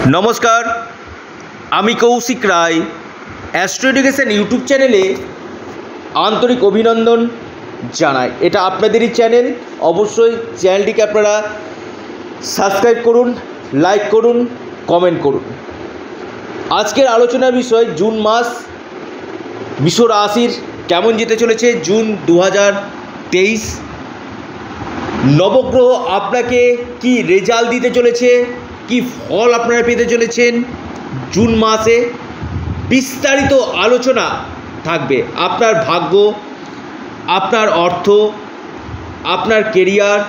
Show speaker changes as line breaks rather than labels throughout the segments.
নমস্কার, আমি Koushik Roy astro education YouTube চ্যানেলে আন্তরিক অভিনন্দন জানাই। এটা আপনাদেরই চ্যানেল, অবশ্যই চ্যানেলটিকে আপনারা সাবস্ক্রাইব করুন, লাইক করুন, কমেন্ট করুন। আজকের আলোচনার বিষয় জুন মাস বৃষ রাশির কেমন যেতে চলেছে। জুন 2023 নবগ্রহ আপনাকে কি রেজাল্ট দিতে চলেছে, কি ফল আপনারা পেতে চলেছেন জুন মাসে, বিস্তারিত আলোচনা থাকবে। আপনার ভাগ্য, আপনার অর্থ, আপনার কেরিয়ার,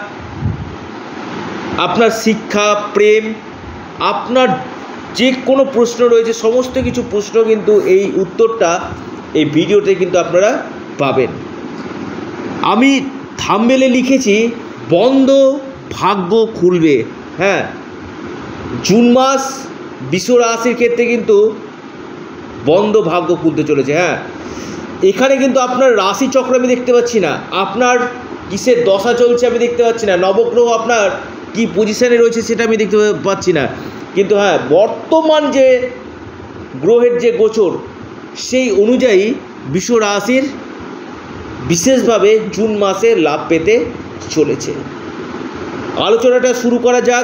আপনার শিক্ষা, প্রেম, আপনার যে কোনো প্রশ্ন রয়েছে, সমস্ত কিছু প্রশ্ন কিন্তু এই উত্তরটা এই ভিডিওতে কিন্তু আপনারা পাবেন। আমি থাম্বনেলে লিখেছি বন্ধ ভাগ্য খুলবে। হ্যাঁ, জুন মাস বৃষ রাশির ক্ষেত্রে কিন্তু বন্ধ ভাগ্য খুলতে চলেছে। হ্যাঁ, এখানে কিন্তু আপনার রাশি চক্র আমি দেখতে পাচ্ছি না, আপনার কিসের দশা চলছে আমি দেখতে পাচ্ছি না, নবগ্রহ আপনার কি পজিশানে রয়েছে সেটা আমি দেখতে পাচ্ছি না। কিন্তু হ্যাঁ, বর্তমান যে গ্রহের যে গোচর সেই অনুযায়ী বৃষ রাশির বিশেষভাবে জুন মাসে লাভ পেতে চলেছে। আলোচনাটা শুরু করা যাক।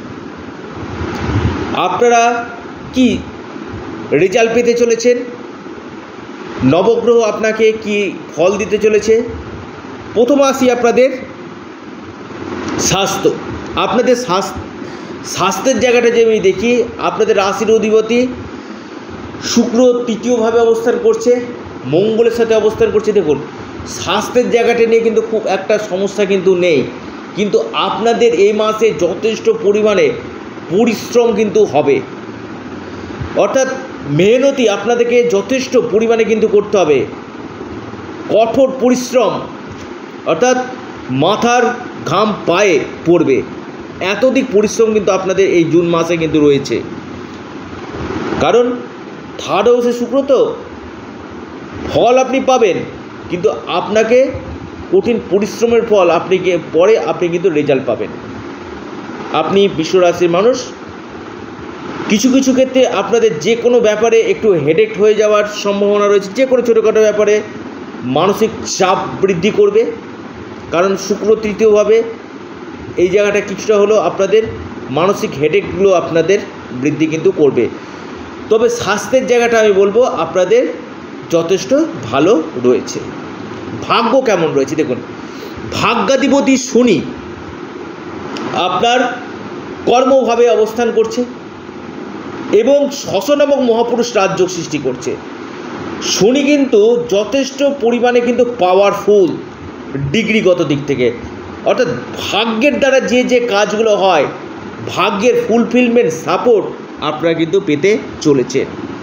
আপনারা কি রেজাল্ট পেতে চলেছেন, নবগ্রহ আপনাকে কি ফল দিতে চলেছে। প্রথম আসি আপনাদের স্বাস্থ্য। আপনাদের স্বাস্থ্যের জায়গাটা যে আমি দেখি, আপনাদের রাশির অধিপতি শুক্র তৃতীয়ভাবে অবস্থান করছে, মঙ্গলের সাথে অবস্থান করছে। দেখুন, স্বাস্থ্যের জায়গাটা নিয়ে কিন্তু খুব একটা সমস্যা কিন্তু নেই, কিন্তু আপনাদের এই মাসে যথেষ্ট পরিমাণে পরিশ্রম কিন্তু হবে, অর্থাৎ মেহনতি আপনাদেরকে যথেষ্ট পরিমাণে কিন্তু করতে হবে, কঠোর পরিশ্রম, অর্থাৎ মাথার ঘাম পায়ে পড়বে, এতদিক পরিশ্রম কিন্তু আপনাদের এই জুন মাসে কিন্তু রয়েছে। কারণ থার্ড হাউসে শুক্র, তো ফল আপনি পাবেন, কিন্তু আপনাকে কঠিন পরিশ্রমের ফল আপনি কিন্তু রেজাল্ট পাবেন। আপনি বৃষ রাশির মানুষ, কিছু কিছু ক্ষেত্রে আপনাদের যে কোনো ব্যাপারে একটু হেডেক হয়ে যাওয়ার সম্ভাবনা রয়েছে। যে কোনো ছোটোখাটো ব্যাপারে মানসিক চাপ বৃদ্ধি করবে, কারণ শুক্র তৃতীয়ভাবে এই জায়গাটা কিছুটা হলেও আপনাদের মানসিক হেডেকগুলো আপনাদের বৃদ্ধি কিন্তু করবে। তবে স্বাস্থ্যের জায়গাটা আমি বলবো আপনাদের যথেষ্ট ভালো রয়েছে। ভাগ্য কেমন রয়েছে দেখুন, ভাগ্যাধিপতি শনি আপনার কর্মভাবে অবস্থান করছে এবং শশ নামক মহাপুরুষ রাজযোগ সৃষ্টি করছে। শনি কিন্তু যথেষ্ট পরিমাণে কিন্তু পাওয়ারফুল ডিগ্রিগত দিক থেকে, অর্থাৎ ভাগ্যের দ্বারা যে যে কাজগুলো হয়, ভাগ্যের ফুলফিলমেন্ট সাপোর্ট আপনারা কিন্তু পেতে চলেছে।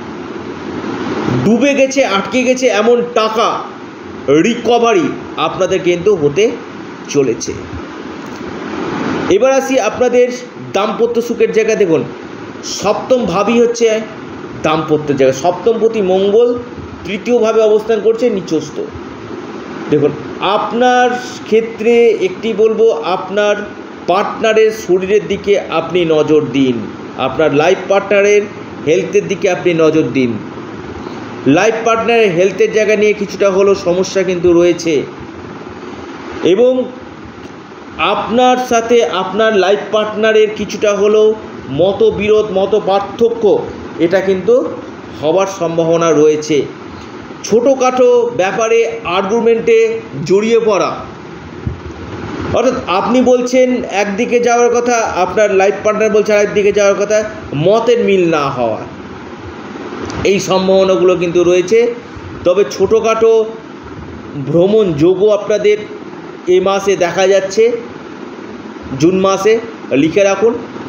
ডুবে গেছে, আটকে গেছে এমন টাকা রিকভারি আপনাদের কিন্তু হতে চলেছে। এবার আসি আপনাদের দাম্পত্য সুখের জায়গা। দেখুন, সপ্তম ভাবই হচ্ছে দাম্পত্যের জায়গা, সপ্তমপতি মঙ্গল তৃতীয়ভাবে অবস্থান করছে নিচস্থ। দেখুন, আপনার ক্ষেত্রে একটি বলবো, আপনার পার্টনারের শরীরের দিকে আপনি নজর দিন, আপনার লাইফ পার্টনারের হেলথের দিকে আপনি নজর দিন। লাইফ পার্টনারের হেলথের জায়গা নিয়ে কিছুটা হলেও সমস্যা কিন্তু রয়েছে, এবং আপনার সাথে আপনার লাইফ পার্টনারের কিছুটা হলেও মতবিরোধ, মত পার্থক্য এটা কিন্তু হওয়ার সম্ভাবনা রয়েছে। ছোটোখাটো ব্যাপারে আর্গুমেন্টে জড়িয়ে পড়া, অর্থাৎ আপনি বলছেন একদিকে যাওয়ার কথা, আপনার লাইফ পার্টনার বলছে আরেকদিকে যাওয়ার কথা, মতের মিল না হওয়া, এই সম্ভাবনাগুলো কিন্তু রয়েছে। তবে ছোটোখাটো ভ্রমণ যোগও আপনাদের এই মাসে দেখা যাচ্ছে, জুন মাসে, লিখে রাখুন।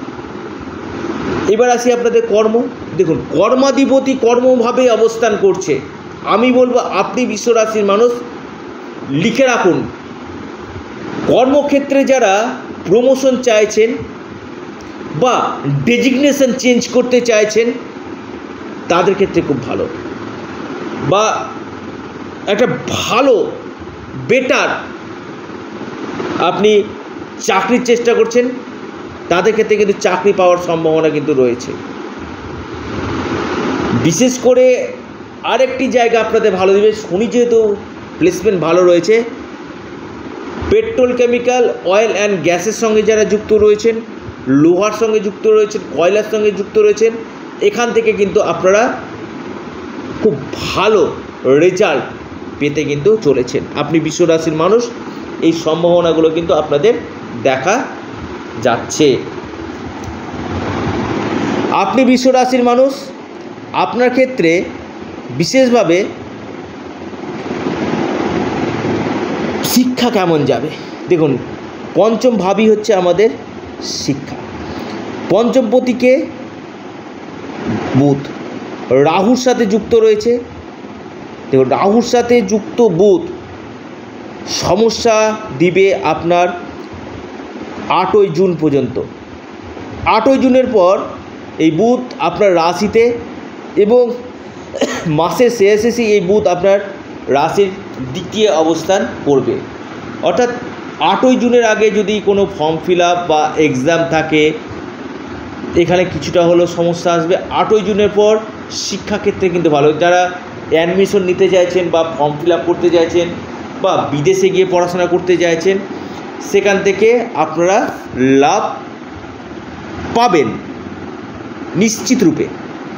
এবার আসি আপনাদের কর্ম। দেখুন, কর্মাধিপতি কর্মভাবে অবস্থান করছে। আমি বলবো আপনি বৃষ রাশির মানুষ, লিখে রাখুন, কর্মক্ষেত্রে যারা প্রমোশন চাইছেন বা ডেজিগনেশন চেঞ্জ করতে চাইছেন তাদের ক্ষেত্রে খুব ভালো, বা একটা ভালো বেটার আপনি চাকরির চেষ্টা করছেন তাদের ক্ষেত্রে কিন্তু চাকরি পাওয়ার সম্ভাবনা কিন্তু রয়েছে। বিশেষ করে আরেকটি জায়গা আপনাদের ভালো দেবে, শনি যেহেতু প্লেসমেন্ট ভালো রয়েছে, পেট্রোল কেমিক্যাল অয়েল অ্যান্ড গ্যাসের সঙ্গে যারা যুক্ত রয়েছেন, লোহার সঙ্গে যুক্ত রয়েছেন, কয়লার সঙ্গে যুক্ত রয়েছেন, এখান থেকে কিন্তু আপনারা খুব ভালো রেজাল্ট পেতে কিন্তু চলেছেন। আপনি বৃষ রাশির মানুষ, এই সম্ভাবনাগুলো কিন্তু আপনাদের দেখা যাচ্ছে। আপনি বৃষ রাশির মানুষ, আপনার ক্ষেত্রে বিশেষভাবে শিক্ষা কেমন যাবে দেখুন। পঞ্চম ভাবই হচ্ছে আমাদের শিক্ষা। পঞ্চম পতিকে বুধ রাহুর সাথে যুক্ত রয়েছে। দেখুন, রাহুর সাথে যুক্ত বুধ সমস্যা দিবে আপনার 8ই জুন পর্যন্ত। 8ই জুনের পর এই বুধ আপনার রাশিতে, এবং মাসের শেষে এই বুধ আপনার রাশির দ্বিতীয় অবস্থান করবে। অর্থাৎ 8ই জুনের আগে যদি কোনো ফর্ম ফিল আপ বা এক্সাম থাকে, এখানে কিছুটা হলেও সমস্যা আসবে। 8ই জুনের পর শিক্ষাক্ষেত্রে কিন্তু ভালো, যারা অ্যাডমিশন নিতে চাইছেন বা ফর্ম ফিল আপ করতে চাইছেন বা বিদেশে গিয়ে পড়াশোনা করতে চাইছেন, সেখান থেকে আপনারা লাভ পাবেন নিশ্চিত রূপে।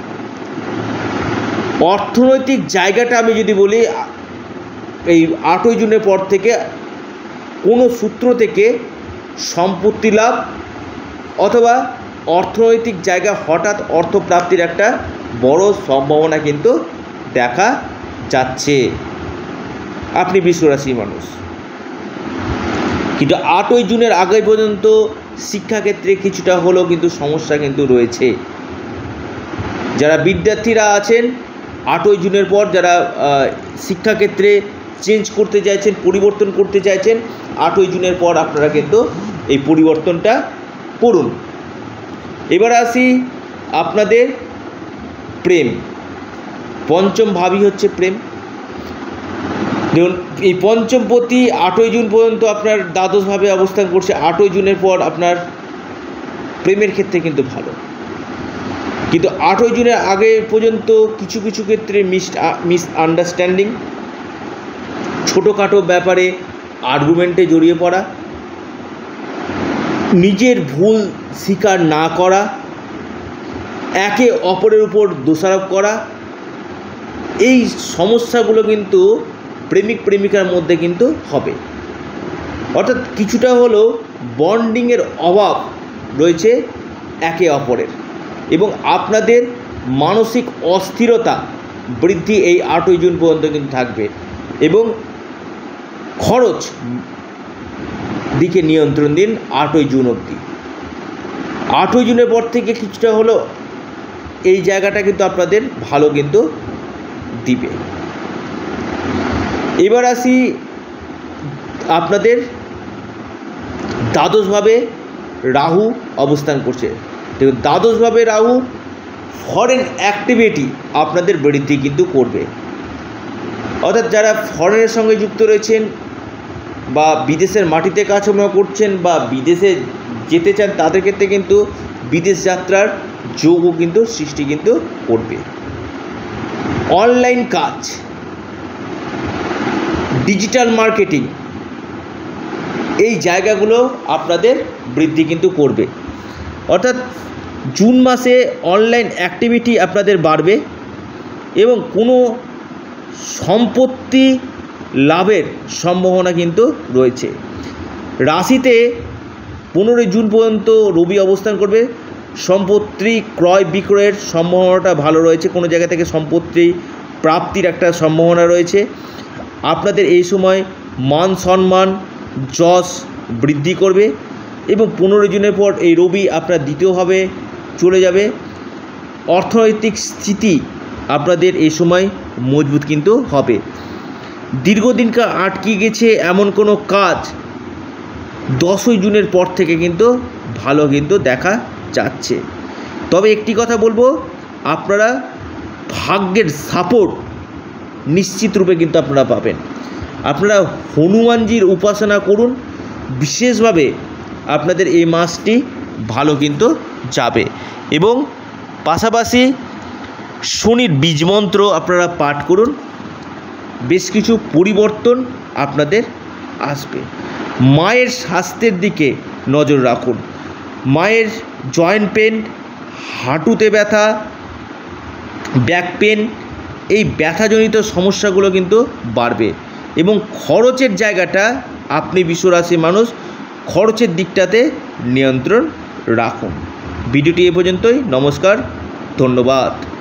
অর্থনৈতিক জায়গাটা আমি যদি বলি, এই 8ই জুনের পর থেকে কোনো সূত্র থেকে সম্পত্তি লাভ অথবা অর্থনৈতিক জায়গা হঠাৎ অর্থপ্রাপ্তির একটা বড় সম্ভাবনা কিন্তু দেখা যাচ্ছে আপনি বৃষ রাশির মানুষ। কিন্তু 8ই জুনের আগে পর্যন্ত শিক্ষাক্ষেত্রে কিছুটা হলেও কিন্তু সমস্যা কিন্তু রয়েছে। যারা বিদ্যার্থীরা আছেন, 8ই জুনের পর যারা শিক্ষাক্ষেত্রে চেঞ্জ করতে চাইছেন, পরিবর্তন করতে চাইছেন, 8ই জুনের পর আপনারা কিন্তু এই পরিবর্তনটা করুন। এবার আসি আপনাদের প্রেম। পঞ্চম ভাবই হচ্ছে প্রেম। দেখুন, এই পঞ্চম পতি 8ই জুন পর্যন্ত আপনার দ্বাদশভাবে অবস্থান করছে। 8ই জুনের পর আপনার প্রেমের ক্ষেত্রে কিন্তু ভালো, কিন্তু 8ই জুনের আগে পর্যন্ত কিছু কিছু ক্ষেত্রে মিসআন্ডারস্ট্যান্ডিং, ছোটোখাটো ব্যাপারে আর্গুমেন্টে জড়িয়ে পড়া, নিজের ভুল স্বীকার না করা, একে অপরের উপর দোষারোপ করা, এই সমস্যাগুলো কিন্তু প্রেমিক প্রেমিকার মধ্যে কিন্তু হবে। অর্থাৎ কিছুটা হলেও বন্ডিংয়ের অভাব রয়েছে একে অপরের, এবং আপনাদের মানসিক অস্থিরতা বৃদ্ধি এই 8ই জুন পর্যন্ত কিন্তু থাকবে, এবং খরচ দিকে নিয়ন্ত্রণ দিন 8ই জুন অবধি। 8ই জুনের পর থেকে কিছুটা হলেও এই জায়গাটা কিন্তু আপনাদের ভালো কিন্তু দিবে। এবার আসি আপনাদের দ্বাদশভাবে রাহু অবস্থান করছে। দেখুন, দ্বাদশভাবে রাহু ফরেন অ্যাক্টিভিটি আপনাদের বৃদ্ধি কিন্তু করবে। অর্থাৎ যারা ফরেনের সঙ্গে যুক্ত রয়েছেন বা বিদেশের মাটিতে কাজকর্ম করছেন বা বিদেশে যেতে চান, তাদের ক্ষেত্রে কিন্তু বিদেশ যাত্রার যোগও কিন্তু সৃষ্টি কিন্তু করবে। অনলাইন কাজ, ডিজিটাল মার্কেটিং, এই জায়গাগুলো আপনাদের বৃদ্ধি কিন্তু করবে। অর্থাৎ জুন মাসে অনলাইন অ্যাক্টিভিটি আপনাদের বাড়বে, এবং কোনো সম্পত্তি লাভের সম্ভাবনা কিন্তু রয়েছে। রাশিতে 15ই জুন পর্যন্ত রবি অবস্থান করবে। সম্পত্তি ক্রয় বিক্রয়ের সম্ভাবনাটা ভালো রয়েছে, কোনো জায়গা থেকে সম্পত্তি প্রাপ্তির একটা সম্ভাবনা রয়েছে। আপনাদের এই সময় মান সম্মান যশ বৃদ্ধি করবে, এবং 15ই জুনের পর এই রবি আপনার দ্বিতীয়ভাবে চলে যাবে। অর্থনৈতিক স্থিতি আপনাদের এই সময় মজবুত কিন্তু হবে। দীর্ঘদিনকার আটকে গেছে এমন কোনো কাজ 10ই জুনের পর থেকে কিন্তু ভালো কিন্তু দেখা যাচ্ছে। তবে একটি কথা বলবো, আপনারা ভাগ্যের সাপোর্ট নিশ্চিত রূপে কিন্তু আপনারা পাবেন। আপনারা হনুমানজির উপাসনা করুন, বিশেষভাবে আপনাদের এই মাসটি ভালো কিন্তু যাবে। এবং পাশাপাশি শনির বীজমন্ত্র আপনারা পাঠ করুন, বেশ কিছু পরিবর্তন আপনাদের আসবে। মায়ের স্বাস্থ্যের দিকে নজর রাখুন। মায়ের জয়েন্ট পেন, হাঁটুতে ব্যথা, ব্যাক পেন, এই ব্যথাজনিত সমস্যাগুলো কিন্তু বাড়বে। এবং খরচের জায়গাটা আপনি বিশ্বরাশির মানুষ খরচের দিকটাতে নিয়ন্ত্রণ রাখুন। ভিডিওটি এ পর্যন্তই। নমস্কার, ধন্যবাদ।